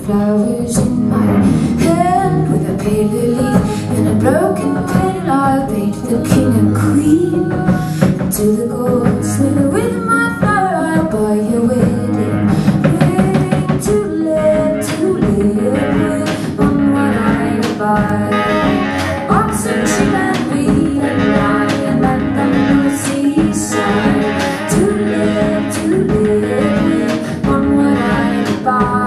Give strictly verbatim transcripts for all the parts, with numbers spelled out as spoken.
flowers in my hand, with a pale leaf and a broken petal. I'll paint the king and queen to the goldsmith with my flower. I'll buy your wedding ring. Tulip, tulip, on what I buy. Oxen, sheep and wheat and rye and land on the seaside. Tulip, tulip, on what I buy.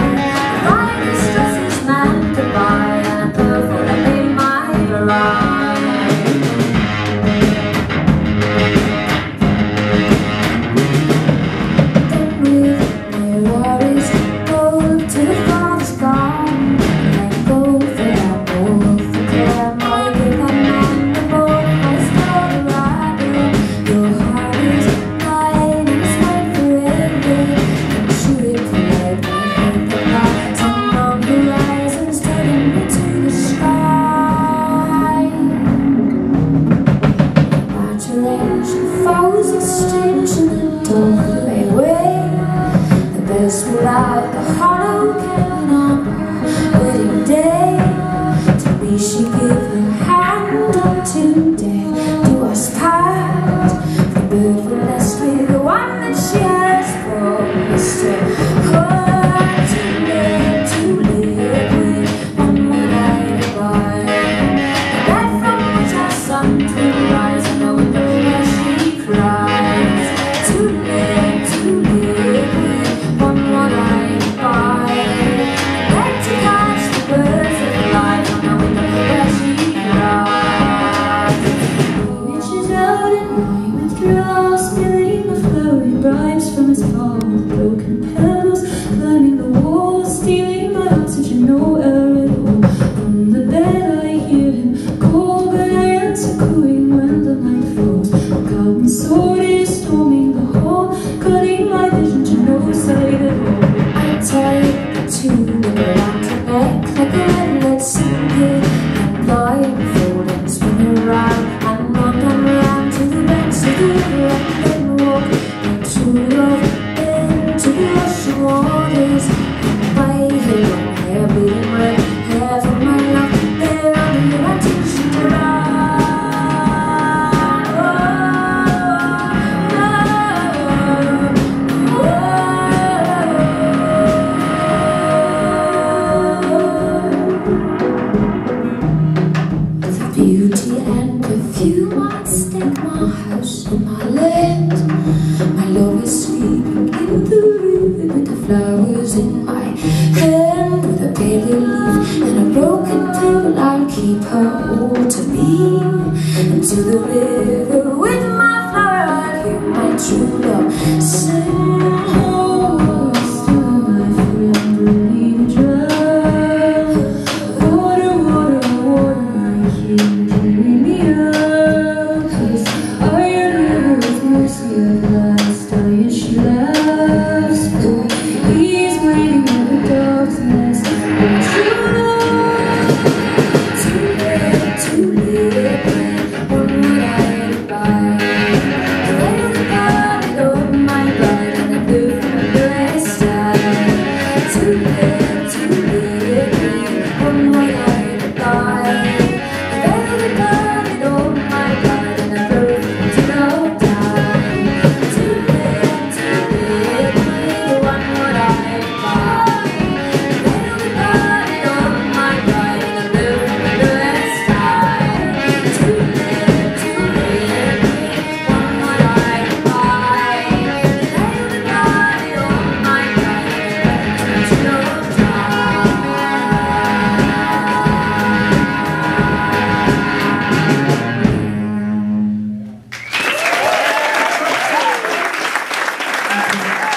Without the hollow cane on our wedding day, to me she gave her hand unto death. Do us part, the bird will nest with the one that she has promised to. Oh, tulip, tulip, on what I buy. The bed from which our sun will rise, and the window where she cries. Tulip, tulip, on what I buy. Let to catch the birds that fly from the window where she cries. Reaches out and I withdraw, spilling the flowing bribes from his palm with broken petals, climbing the walls, stealing my oxygen, no air at all. From the bed I hear him call, but I answer cooing when the night falls. The garden sword is storming the hall, cutting my vision to no side at all. Tie the tune around her neck like a red-lit single, and blindfold and spin around and run and round to the banks of the river, and then walk my true love into the rushing waters. And by her long hair bleeding red, hair from my love, there under your attention to run. Beauty and perfume, I'd stake my house and my land. My love is sleeping in the river with the flowers in my hand, with a pale leaf and a broken petal. I'll keep her all to me, and to the river with my flower I'll hear my true love sing. Oh, still my friend running dry. Water, water, water, I hear. Thank you.